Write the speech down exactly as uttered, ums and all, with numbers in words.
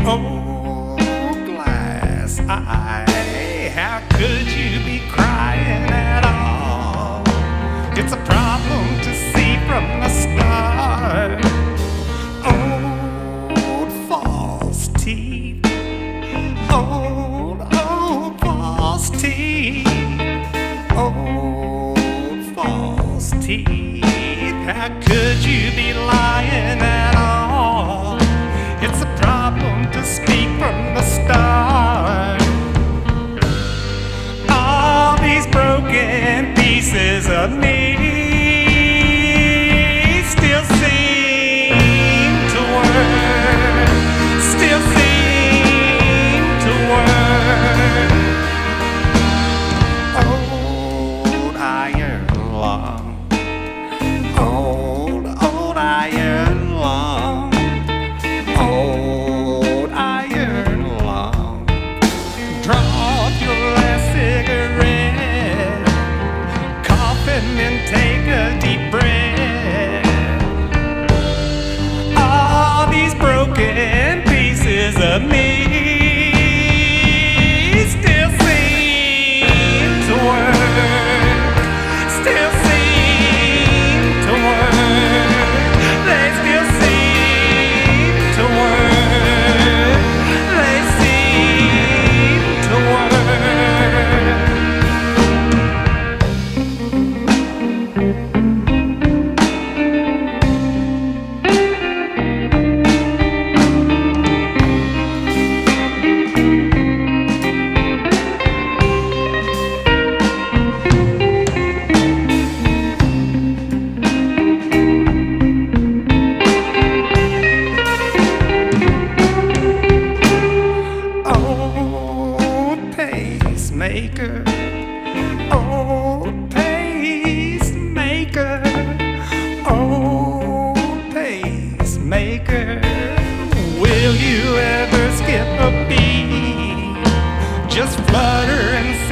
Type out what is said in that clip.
Oh, glass eye, how could you be crying at all? It's a problem to see from the start. Old false teeth, old, old false teeth, old false teeth. How could you be lying at all? It's a problem to speak from the start. All these broken pieces of me still seem to work, still seem to work. Old iron lung, old, old iron lung, old iron lung. Draw up your last cigarette, coughin' and take a deep breath. All these broken pieces of me still seem to work, still seem to work. They still seem to work, they seem to work. Old pacemaker, old pacemaker, old pacemaker. Will you ever skip a beat? Just flutter and